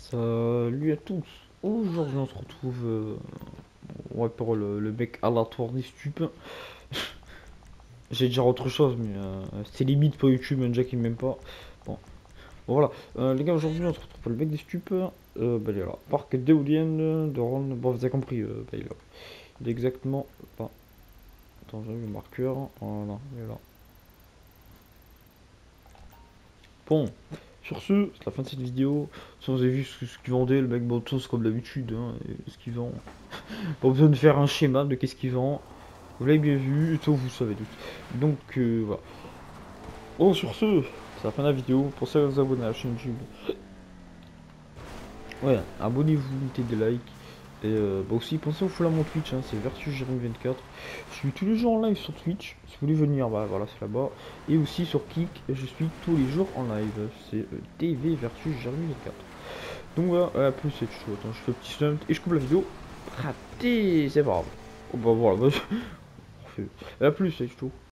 Salut à tous. Aujourd'hui on se retrouve ouais, pour le mec aléatoire des stupes. J'ai dire autre chose mais c'est limite pour YouTube, un Jack il m'aime pas. Bon, bon, voilà. Les gars, aujourd'hui on se retrouve pour le mec des stupes. Bah, il est là. Parc d'éoliennes de Ron. Bon, vous avez compris, bah, il est là. Il est exactement pas. Attends, j'ai eu le marqueur. Voilà, il est là. Bon, sur ce, c'est la fin de cette vidéo. Si vous avez vu ce qu'il vendait, le mec, bon, tous comme d'habitude, hein, et ce qu'il vend. Pas besoin de faire un schéma de qu'est-ce qu'il vend. Vous l'avez bien vu, et tout, vous savez tout. Donc voilà. Bon, sur ce, c'est la fin de la vidéo. Pensez à vous abonner à la chaîne YouTube. Ouais, abonnez-vous, mettez des likes. Et bah aussi, pensez au follow à mon Twitch, hein, c'est Vertus Jérémy 24. Je suis tous les jours en live sur Twitch. Si vous voulez venir, bah voilà, c'est là-bas. Et aussi sur Kik, je suis tous les jours en live. C'est TV Vertus Jérémy 24. Donc voilà, à plus, c'est chaud. Attends, je fais un petit stunt et je coupe la vidéo. Raté, c'est pas grave. Oh, bah voilà, bah, parfait. À plus, c'est chaud.